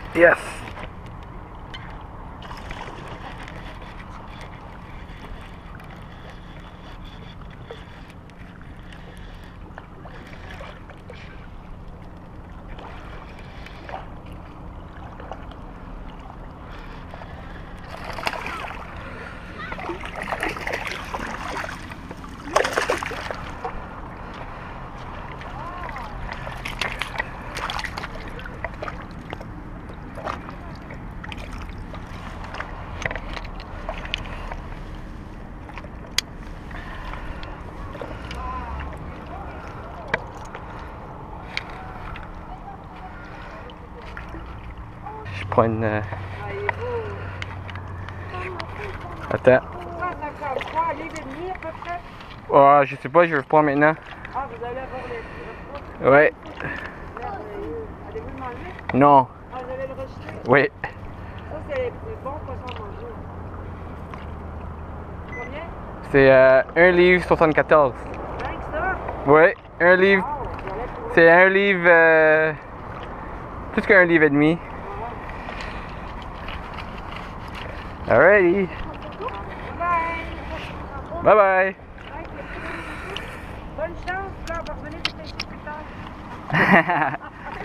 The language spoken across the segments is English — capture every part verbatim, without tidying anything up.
Yes. Je prends une... Euh... Attends. Oh, je sais pas, je vais reprendre maintenant. Ah, vous allez avoir les... Ouais. Allez-vous le manger? Non. Ah, vous allez le rejeter? Oui. Ça, c'est bon poisson à manger. Combien? C'est euh, un livre soixante-quatorze. Rien que ça? Oui, un livre. Wow, c'est un livre... Euh... plus qu'un livre et demi. Alrighty. Bye! Bye bye. Bonne chance, là, on va revenir te pêcher plus tard.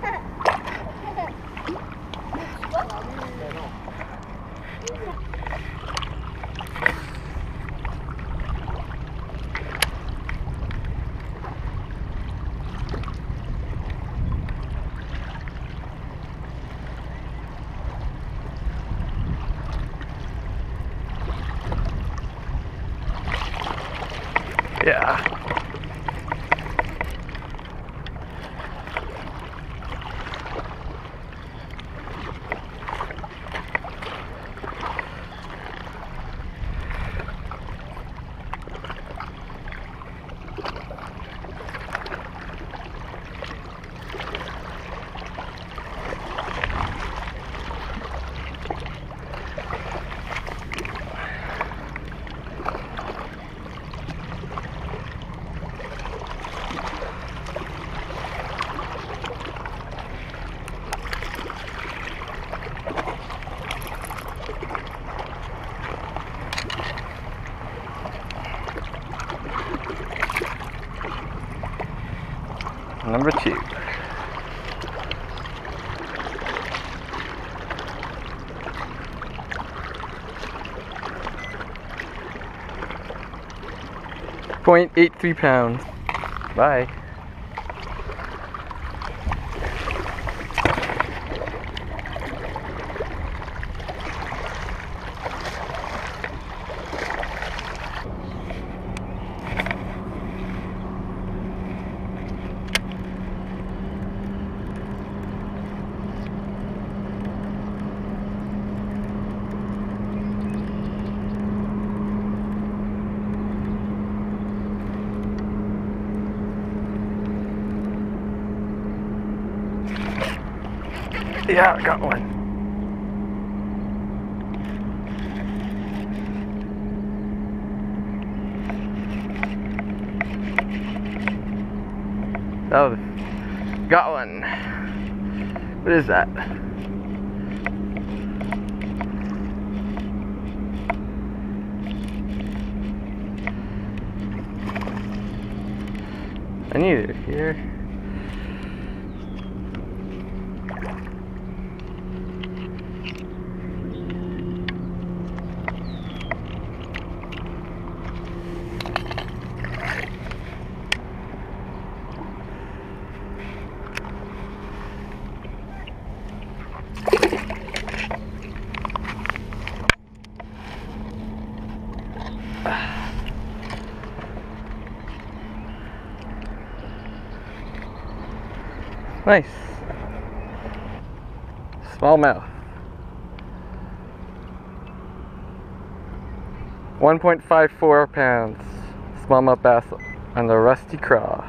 Yeah. Number two. point eight three pounds. Bye. Yeah, I got one. Oh, got one. What is that? I need it here. Nice. Smallmouth. one point five four pounds. Smallmouth bass on the Rusty Craw.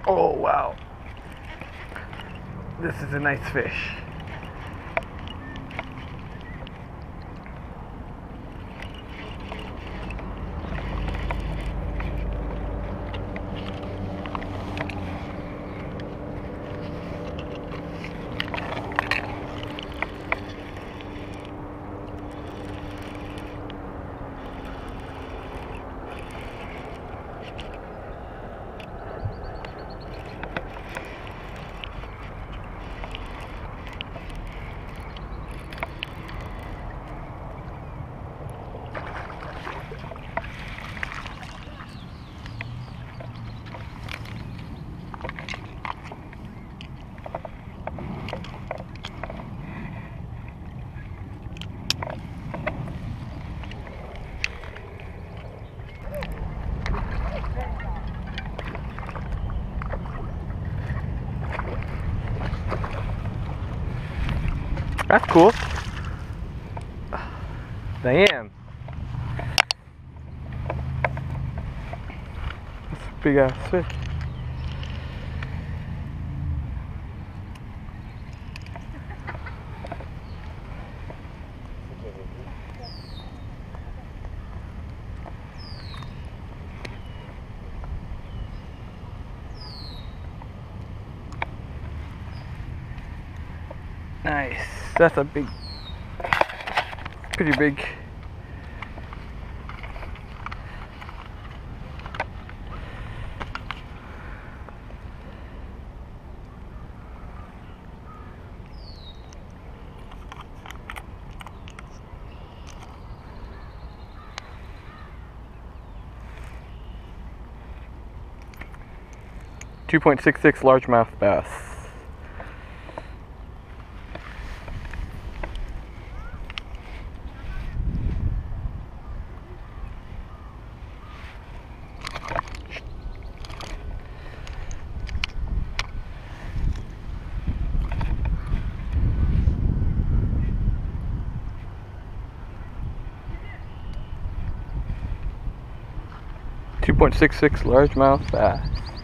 Oh wow. This is a nice fish. That's cool. Damn. That's a big ass fish. Nice. That's a big, pretty big. two point six six largemouth bass. two point six six largemouth bass.